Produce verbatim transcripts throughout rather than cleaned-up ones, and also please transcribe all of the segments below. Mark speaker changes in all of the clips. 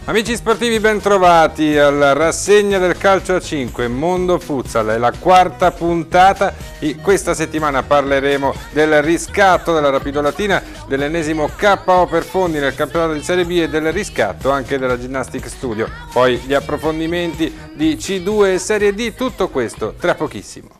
Speaker 1: Amici sportivi, ben trovati alla rassegna del calcio a cinque Mondo Futsal, è la quarta puntata e questa settimana parleremo del riscatto della Rapido Latina, dell'ennesimo K O per Fondi nel campionato di Serie B e del riscatto anche della Ginnastic Studio. Poi gli approfondimenti di C due e Serie D, tutto questo tra pochissimo.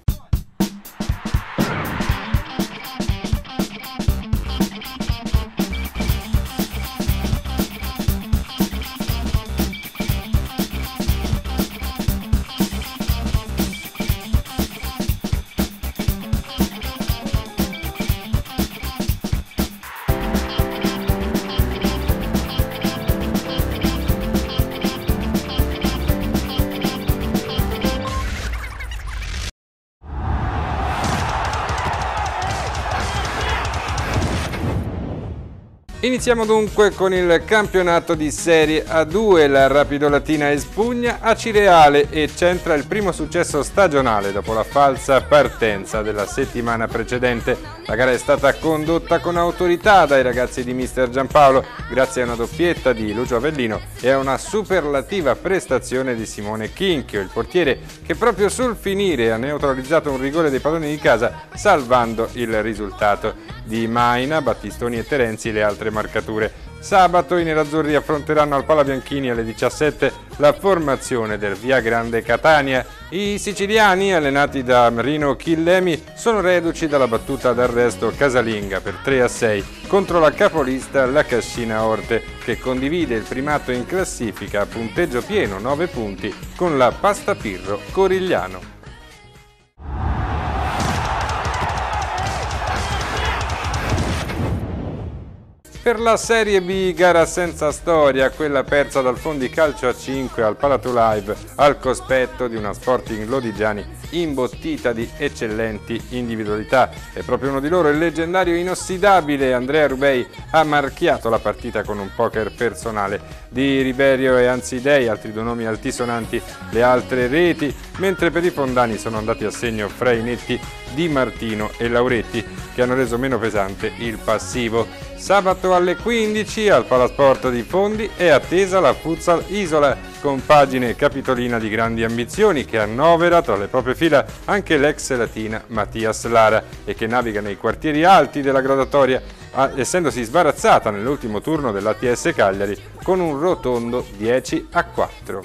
Speaker 1: Iniziamo dunque con il campionato di Serie A due, la Rapido Latina espugna Acireale e centra il primo successo stagionale dopo la falsa partenza della settimana precedente. La gara è stata condotta con autorità dai ragazzi di mister Giampaolo, grazie a una doppietta di Lucio Avellino e a una superlativa prestazione di Simone Chinchio, il portiere che proprio sul finire ha neutralizzato un rigore dei padroni di casa, salvando il risultato. Di Maina, Battistoni e Terenzi le altre marcature. Sabato i nerazzurri affronteranno al Pala Bianchini alle diciassette la formazione del Via Grande Catania. I siciliani, allenati da Rino Chillemi, sono reduci dalla battuta d'arresto casalinga per tre a sei contro la capolista la Cascina Orte, che condivide il primato in classifica a punteggio pieno nove punti con la Pastapirro Corigliano. Per la Serie B, gara senza storia, quella persa dal Fondi Calcio a cinque al Palato Live al cospetto di una Sporting Lodigiani imbottita di eccellenti individualità. E proprio uno di loro, il leggendario inossidabile Andrea Rubei, ha marchiato la partita con un poker personale. Di Riberio e Anzidei, altri due nomi altisonanti, le altre reti, mentre per i fondani sono andati a segno Freinetti, Di Martino e Lauretti, che hanno reso meno pesante il passivo. Sabato alle quindici al Palasport di Fondi è attesa la Futsal Isola, con pagine capitolina di grandi ambizioni, che annovera tra le proprie fila anche l'ex latina Mattias Lara e che naviga nei quartieri alti della graduatoria, essendosi sbarazzata nell'ultimo turno dell'A T S Cagliari con un rotondo dieci a quattro.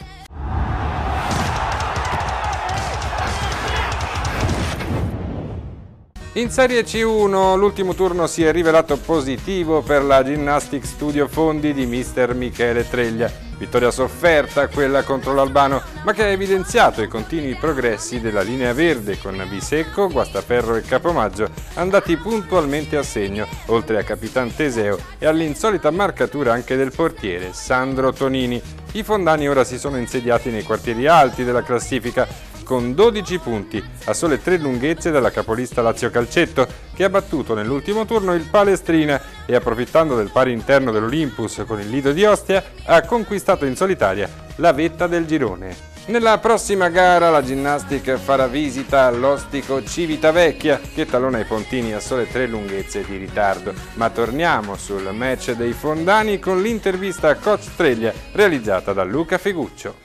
Speaker 1: In Serie C uno l'ultimo turno si è rivelato positivo per la Ginnastic Studio Fondi di mister Michele Treglia. Vittoria sofferta quella contro l'Albano, ma che ha evidenziato i continui progressi della linea verde, con Bisecco, Guastaferro e Capomaggio andati puntualmente a segno, oltre a Capitan Teseo e all'insolita marcatura anche del portiere Sandro Tonini. I fondani ora si sono insediati nei quartieri alti della classifica, con dodici punti, a sole tre lunghezze dalla capolista Lazio Calcetto, che ha battuto nell'ultimo turno il Palestrina e, approfittando del pari interno dell'Olympus con il Lido di Ostia, ha conquistato in solitaria la vetta del girone. Nella prossima gara la Ginnastic farà visita all'ostico Civitavecchia, che talona i Pontini a sole tre lunghezze di ritardo. Ma torniamo sul match dei fondani con l'intervista a coach Treglia realizzata da Luca Feguccio.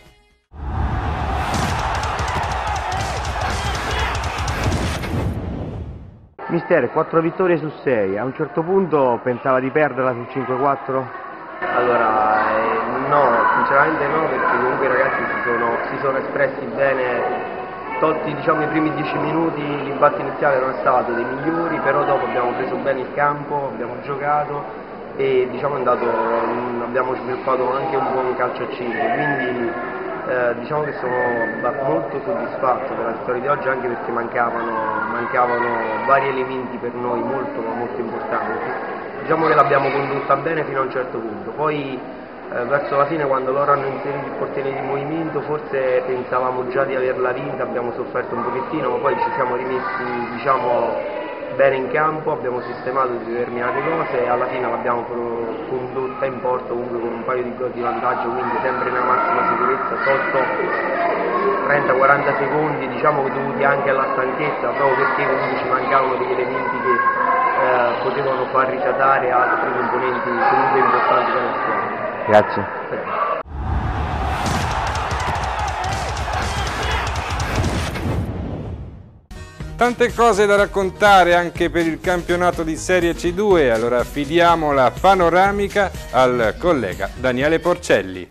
Speaker 2: Mister, quattro vittorie su sei, a un certo punto pensava di perderla sul cinque quattro?
Speaker 3: Allora, eh, no, sinceramente no, perché comunque i ragazzi si sono, si sono espressi bene, tolti diciamo i primi dieci minuti, l'impatto iniziale non è stato dei migliori, però dopo abbiamo preso bene il campo, abbiamo giocato e diciamo è andato, abbiamo sviluppato anche un buon calcio a cinque, quindi Eh, diciamo che sono molto soddisfatto della vittoria di oggi, anche perché mancavano, mancavano vari elementi per noi molto, molto importanti. Diciamo che l'abbiamo condotta bene fino a un certo punto, poi eh, verso la fine, quando loro hanno inserito il portiere di movimento, forse pensavamo già di averla vinta, abbiamo sofferto un pochettino, ma poi ci siamo rimessi diciamo bene in campo, abbiamo sistemato determinate cose e alla fine l'abbiamo condotta in porto comunque con un paio di gol di vantaggio, quindi sempre nella massima sicurezza, sotto trenta quaranta secondi, diciamo dovuti anche alla stanchezza, proprio perché comunque ci mancavano degli elementi che eh, potevano far risaltare altri componenti comunque importanti della squadra.
Speaker 2: Grazie.
Speaker 3: Prego.
Speaker 1: Tante cose da raccontare anche per il campionato di Serie C due, allora affidiamo la panoramica al collega Daniele Porcelli.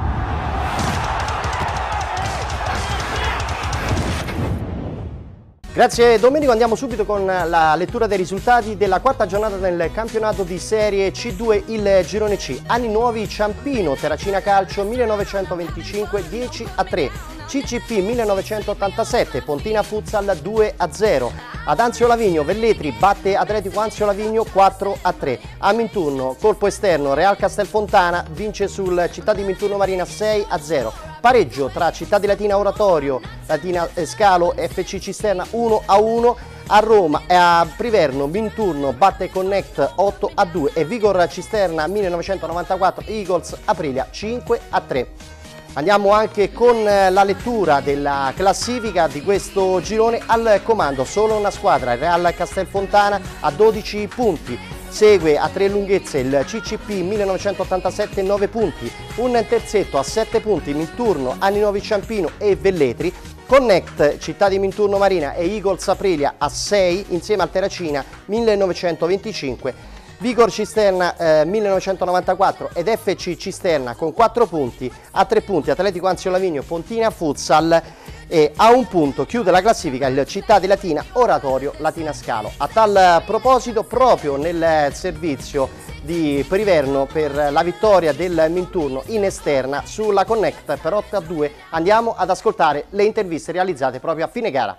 Speaker 4: Grazie Domenico, andiamo subito con la lettura dei risultati della quarta giornata del campionato di Serie C due, il Girone C. Anni nuovi Ciampino, Terracina Calcio millenovecentoventicinque dieci a tre, C C P millenovecentottantasette, Pontina Futsal due a zero, ad Anzio Lavigno Velletri batte Atletico Anzio Lavigno quattro a tre, a Minturno colpo esterno Real Castelfontana vince sul Città di Minturno Marina sei a zero. Pareggio tra Città di Latina Oratorio, Latina Scalo e F C Cisterna uno a uno, a Roma e a Priverno Minturno batte Connect otto a due e Vigor Cisterna millenovecentonovantaquattro Eagles Aprilia cinque a tre. Andiamo anche con la lettura della classifica di questo girone. Al comando solo una squadra, il Real Castelfontana a dodici punti. Segue a tre lunghezze il C C P millenovecentottantasette nove punti, un terzetto a sette punti Minturno, Anni Nuovi Ciampino e Velletri, Connect Città di Minturno Marina e Eagles Aprilia a sei insieme al Terracina millenovecentoventicinque, Vigor Cisterna eh, millenovecentonovantaquattro ed F C Cisterna con quattro punti, a tre punti Atletico Anzio Lavigno Pontina Futsal e a un punto chiude la classifica il Città di Latina Oratorio Latina Scalo. A tal proposito, proprio nel servizio di Priverno per la vittoria del Minturno in esterna sulla Connect per otto a due andiamo ad ascoltare le interviste realizzate proprio a fine gara.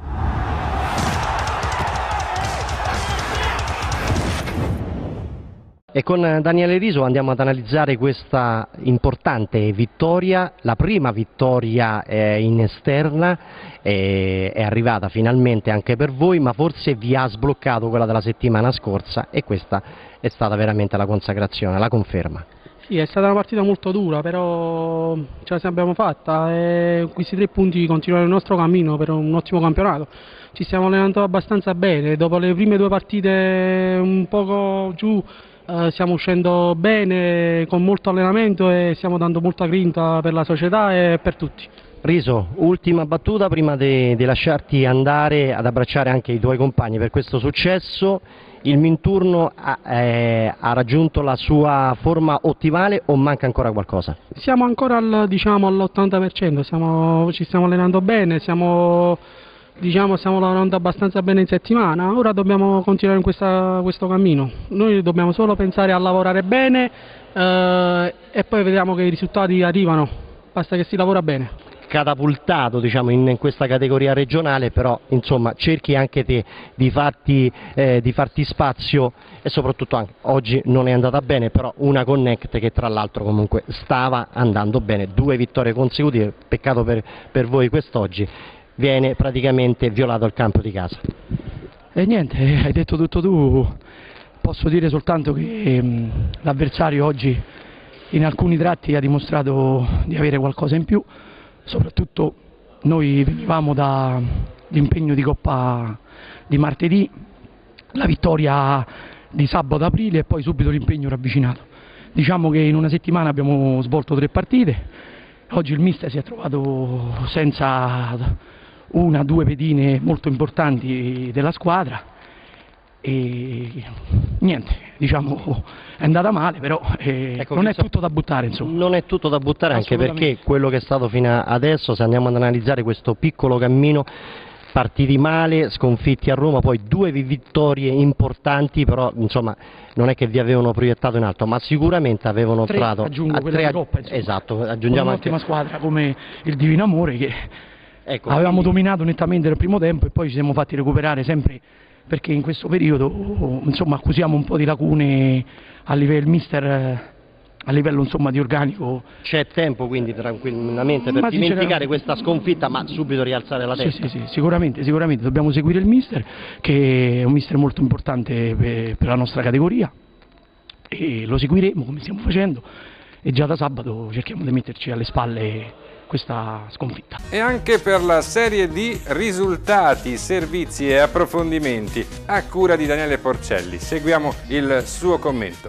Speaker 5: E con Daniele Riso andiamo ad analizzare questa importante vittoria, la prima vittoria eh, in esterna, eh, è arrivata finalmente anche per voi, ma forse vi ha sbloccato quella della settimana scorsa e questa è stata veramente la consacrazione, la conferma.
Speaker 6: Sì, è stata una partita molto dura, però ce la abbiamo fatta e questi tre punti continuano il nostro cammino per un ottimo campionato. Ci stiamo allenando abbastanza bene, dopo le prime due partite un poco giù, Uh, stiamo uscendo bene con molto allenamento e stiamo dando molta grinta per la società e per tutti.
Speaker 5: Riso, ultima battuta prima di lasciarti andare ad abbracciare anche i tuoi compagni per questo successo. Il Minturno ha, eh, ha raggiunto la sua forma ottimale o manca ancora qualcosa?
Speaker 6: Siamo ancora al, diciamo, all'ottanta per cento, siamo, ci stiamo allenando bene, siamo... Diciamo stiamo lavorando abbastanza bene in settimana, ora dobbiamo continuare in questa, questo cammino. Noi dobbiamo solo pensare a lavorare bene eh, e poi vediamo che i risultati arrivano, basta che si lavora bene.
Speaker 5: Catapultato diciamo in, in questa categoria regionale, però insomma cerchi anche te di farti, eh, di farti spazio e soprattutto anche oggi non è andata bene, però una Connect che tra l'altro comunque stava andando bene, due vittorie consecutive, peccato per, per voi quest'oggi. Viene praticamente violato il campo di casa.
Speaker 6: E niente, hai detto tutto tu, posso dire soltanto che ehm, l'avversario oggi in alcuni tratti ha dimostrato di avere qualcosa in più, soprattutto noi venivamo dall'impegno di Coppa di martedì, la vittoria di sabato aprile e poi subito l'impegno ravvicinato. Diciamo che in una settimana abbiamo svolto tre partite, oggi il mister si è trovato senza una, due pedine molto importanti della squadra e niente, diciamo è andata male, però eh, ecco, non è tutto da buttare insomma.
Speaker 5: Non è tutto da buttare anche perché quello che è stato fino adesso, se andiamo ad analizzare questo piccolo cammino, partiti male, sconfitti a Roma, poi due vittorie importanti, però insomma non è che vi avevano proiettato in alto, ma sicuramente avevano
Speaker 6: tre,
Speaker 5: trovato
Speaker 6: aggiungo
Speaker 5: a
Speaker 6: quella
Speaker 5: tre,
Speaker 6: di Coppa, insomma,
Speaker 5: esatto, aggiungiamo
Speaker 6: un'ottima
Speaker 5: anche...
Speaker 6: squadra come il Divino Amore che
Speaker 5: ecco,
Speaker 6: avevamo
Speaker 5: quindi...
Speaker 6: dominato nettamente nel primo tempo e poi ci siamo fatti recuperare sempre perché in questo periodo insomma accusiamo un po' di lacune a livello mister, a livello insomma di organico.
Speaker 5: C'è tempo quindi tranquillamente per
Speaker 6: ma
Speaker 5: dimenticare questa sconfitta ma subito rialzare la testa.
Speaker 6: Sì, sì, sì, sicuramente, sicuramente dobbiamo seguire il mister che è un mister molto importante per, per la nostra categoria e lo seguiremo come stiamo facendo e già da sabato cerchiamo di metterci alle spalle questa sconfitta.
Speaker 1: E anche per la Serie D risultati, servizi e approfondimenti a cura di Daniele Porcelli. Seguiamo il suo commento.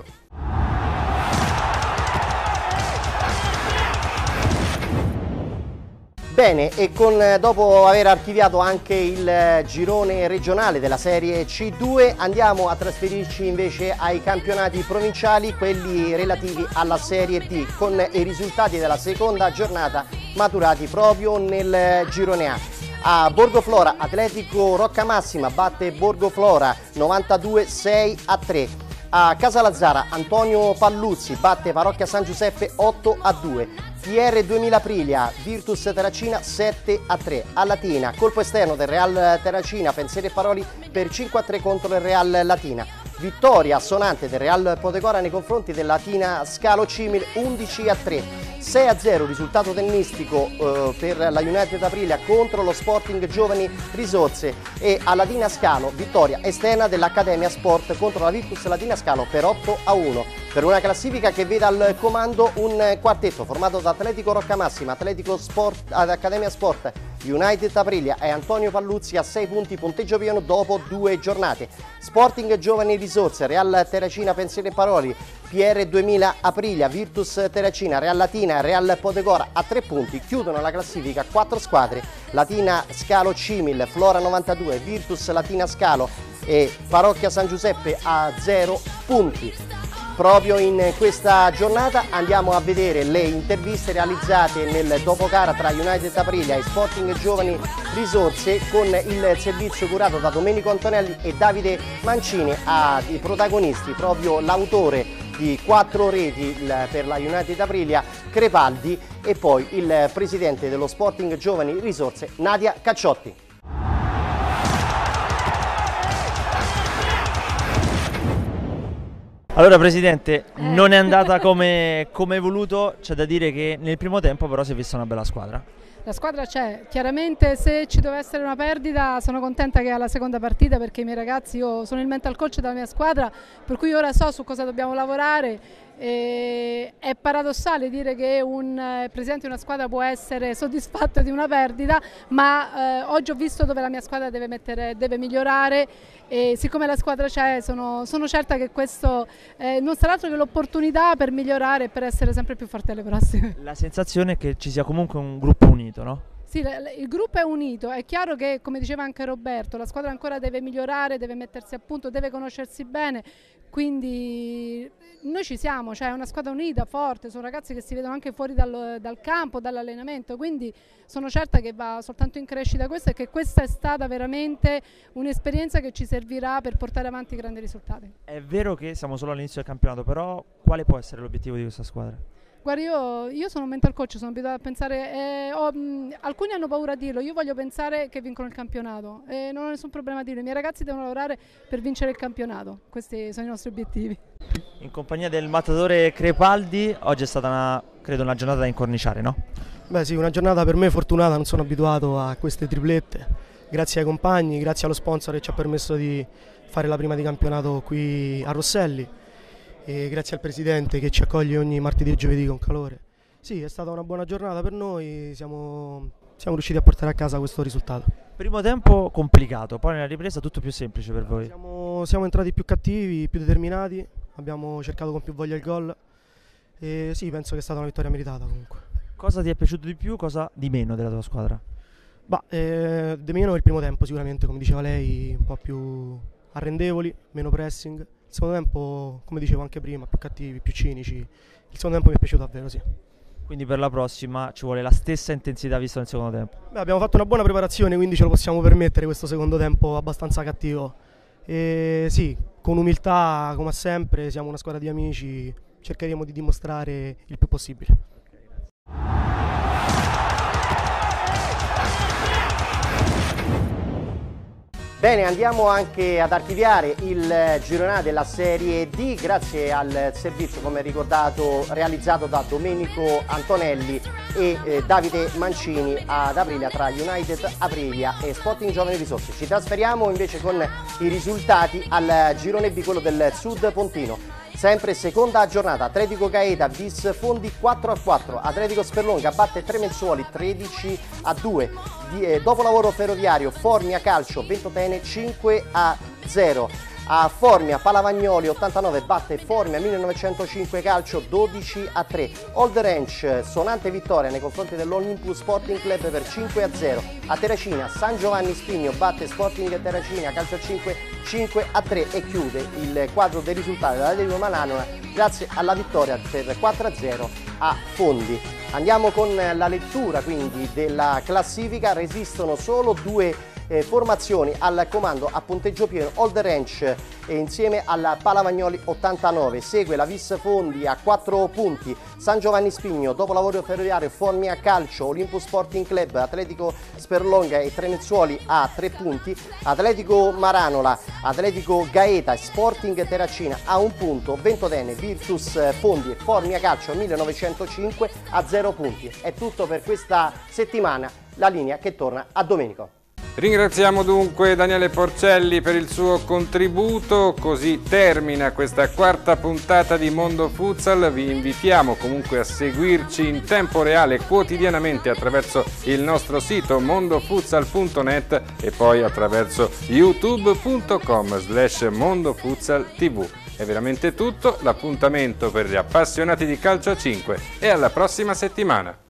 Speaker 4: Bene, e con, dopo aver archiviato anche il girone regionale della Serie C due, andiamo a trasferirci invece ai campionati provinciali, quelli relativi alla Serie D, con i risultati della seconda giornata maturati proprio nel girone A. A Borgoflora Atletico Roccamassima batte Borgoflora novantadue sei a tre. A Casalazzara Antonio Palluzzi batte Parrocchia San Giuseppe otto a due. P R duemila Aprilia Virtus Terracina sette a tre. A Latina colpo esterno del Real Terracina, Pensieri e Paroli per cinque a tre contro il Real Latina. Vittoria assonante del Real Potecora nei confronti del Latina Scalo Cimil undici a tre. sei a zero risultato tennistico eh, per la United Aprilia contro lo Sporting Giovani Risorse, e a Latina Scalo vittoria esterna dell'Accademia Sport contro la Virtus Latina Scalo per otto a uno, per una classifica che vede al comando un quartetto formato da Atletico Roccamassima, Atletico Sport, Accademia Sport, United Aprilia e Antonio Palluzzi a sei punti punteggio pieno dopo due giornate. Sporting Giovani Risorse, Real Terracina Pensieri e Paroli, P R duemila Aprilia, Virtus Terracina, Real Latina, Real Potecora a tre punti. Chiudono la classifica quattro squadre: Latina Scalo Cimil, Flora novantadue, Virtus Latina Scalo e Parrocchia San Giuseppe a zero punti. Proprio in questa giornata andiamo a vedere le interviste realizzate nel dopogara tra United Aprilia e Sporting Giovani Risorse, con il servizio curato da Domenico Antonelli e Davide Mancini. Ai protagonisti proprio l'autore di quattro reti per la United Aprilia, Crepaldi, e poi il presidente dello Sporting Giovani Risorse, Nadia Cacciotti.
Speaker 7: Allora Presidente, non è andata come, come voluto, c'è da dire che nel primo tempo però si è vista una bella squadra.
Speaker 8: La squadra c'è, chiaramente se ci dovesse essere una perdita sono contenta che è alla seconda partita, perché i miei ragazzi, io sono il mental coach della mia squadra, per cui ora so su cosa dobbiamo lavorare. E è paradossale dire che un eh, presidente di una squadra può essere soddisfatto di una perdita, ma eh, oggi ho visto dove la mia squadra deve, mettere, deve migliorare, e siccome la squadra c'è sono, sono certa che questo eh, non sarà altro che l'opportunità per migliorare e per essere sempre più forti alle prossime.
Speaker 7: La sensazione è che ci sia comunque un gruppo unito, no?
Speaker 8: Sì, il gruppo è unito, è chiaro che, come diceva anche Roberto, la squadra ancora deve migliorare, deve mettersi a punto, deve conoscersi bene, quindi noi ci siamo, cioè è una squadra unita, forte, sono ragazzi che si vedono anche fuori dal, dal campo, dall'allenamento, quindi sono certa che va soltanto in crescita questo, e che questa è stata veramente un'esperienza che ci servirà per portare avanti grandi risultati.
Speaker 7: È vero che siamo solo all'inizio del campionato, però quale può essere l'obiettivo di questa squadra?
Speaker 8: Guarda, io, io sono un mental coach, sono abituata a pensare, eh, ho, mh, alcuni hanno paura a dirlo, io voglio pensare che vincono il campionato e non ho nessun problema a dirlo, i miei ragazzi devono lavorare per vincere il campionato, questi sono i nostri obiettivi.
Speaker 7: In compagnia del mattatore Crepaldi, oggi è stata una, credo una giornata da incorniciare, no?
Speaker 9: Beh sì, una giornata per me fortunata, non sono abituato a queste triplette, grazie ai compagni, grazie allo sponsor che ci ha permesso di fare la prima di campionato qui a Rosselli. E grazie al Presidente che ci accoglie ogni martedì e giovedì con calore. Sì, è stata una buona giornata per noi, siamo, siamo riusciti a portare a casa questo risultato.
Speaker 7: Primo tempo complicato, poi nella ripresa tutto più semplice per voi.
Speaker 9: Siamo, siamo entrati più cattivi, più determinati, abbiamo cercato con più voglia il gol e sì, penso che è stata una vittoria meritata comunque.
Speaker 7: Cosa ti è piaciuto di più, cosa di meno della tua squadra?
Speaker 9: Bah, eh, di meno il primo tempo sicuramente, come diceva lei, un po' più arrendevoli, meno pressing. Il secondo tempo, come dicevo anche prima, più cattivi, più cinici. Il secondo tempo mi è piaciuto davvero, sì.
Speaker 7: Quindi per la prossima ci vuole la stessa intensità vista nel secondo tempo?
Speaker 9: Beh, abbiamo fatto una buona preparazione, quindi ce lo possiamo permettere questo secondo tempo abbastanza cattivo. E sì, con umiltà, come sempre, siamo una squadra di amici, cercheremo di dimostrare il più possibile.
Speaker 4: Bene, andiamo anche ad archiviare il girone della Serie D grazie al servizio, come ricordato, realizzato da Domenico Antonelli e eh, Davide Mancini ad Aprilia, tra United Aprilia e Sporting Giovani Risorse. Ci trasferiamo invece con i risultati al girone B, quello del Sud Pontino. Sempre seconda giornata, Atletico Gaeta Vis Fondi quattro a quattro, Atletico Sperlonga batte Tremenzuoli tredici a due, Di, eh, dopo lavoro ferroviario Formia Calcio Ventotene cinque a zero. a Formia. Palavagnoli ottantanove batte Formia millenovecentocinque Calcio dodici a tre. Old Ranch sonante vittoria nei confronti dell'Olympus Sporting Club per cinque a zero. A Terracina San Giovanni Spigno batte Sporting Terracina Calcio cinque cinque a tre e chiude il quadro dei risultati dell'Atletico Mananola grazie alla vittoria per quattro a zero a Fondi. Andiamo con la lettura quindi della classifica. Resistono solo due eh, formazioni al comando a punteggio pieno. Old Ranch eh, insieme alla Palavagnoli ottantanove, segue la Vis Fondi a quattro punti, San Giovanni Spigno, dopo lavoro ferroviario, Formia Calcio, Olympus Sporting Club, Atletico Sperlonga e Trenezzuoli a tre punti, Atletico Maranola, Atletico Gaeta e Sporting Terracina a un punto, Ventotene, Virtus Fondi e Formia Calcio millenovecentocinque a zero punti. È tutto per questa settimana, la linea che torna a Domenico.
Speaker 1: Ringraziamo dunque Daniele Porcelli per il suo contributo, così termina questa quarta puntata di Mondo Futsal. Vi invitiamo comunque a seguirci in tempo reale quotidianamente attraverso il nostro sito mondofutsal punto net e poi attraverso youtube punto com slash mondofutsaltv. È veramente tutto, l'appuntamento per gli appassionati di calcio a cinque e alla prossima settimana.